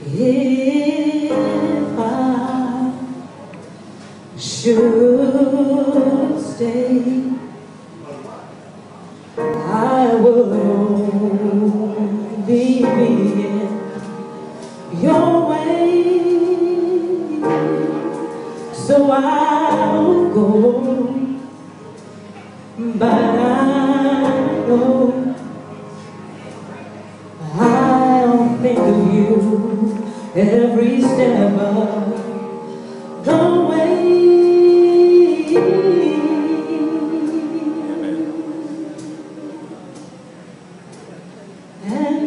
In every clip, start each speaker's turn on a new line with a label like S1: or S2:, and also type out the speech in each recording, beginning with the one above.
S1: If I should stay, I would only be in your way. So I'll go, but I know I'll think of you every step of the way. And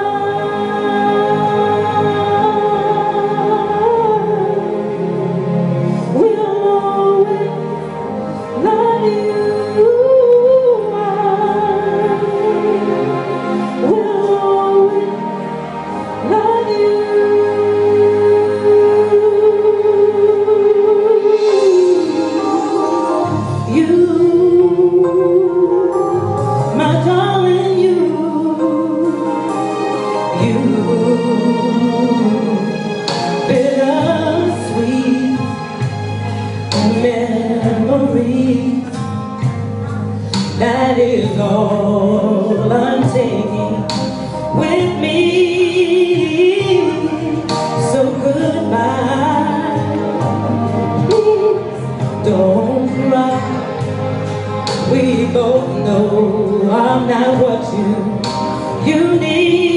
S1: bittersweet memories, that is all I'm taking with me. So goodbye, please don't cry. We both know I'm not what you need.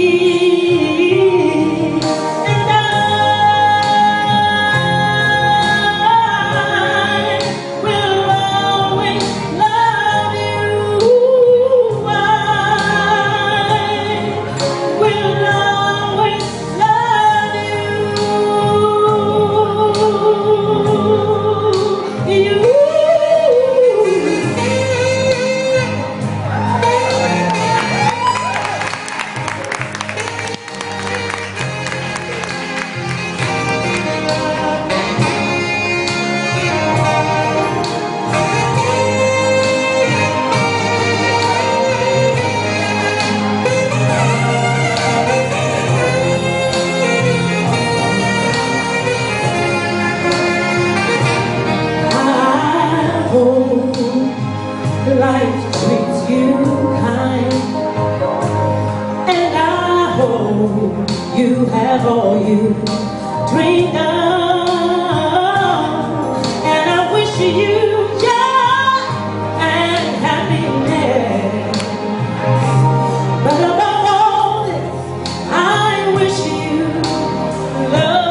S1: Life treats you kind, and I hope you have all you dreamed of, and I wish you joy and happiness. But above all this, I wish you love.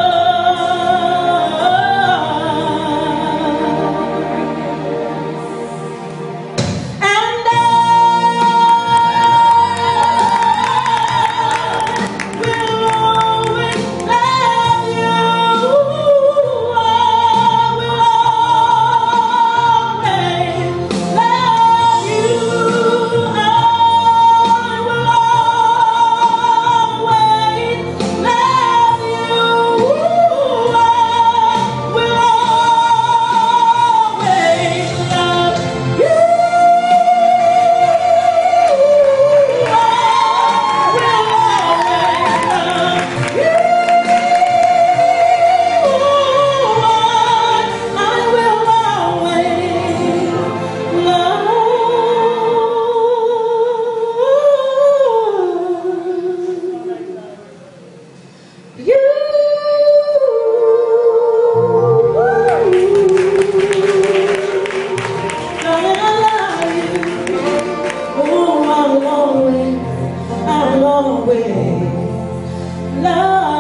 S1: I'll always love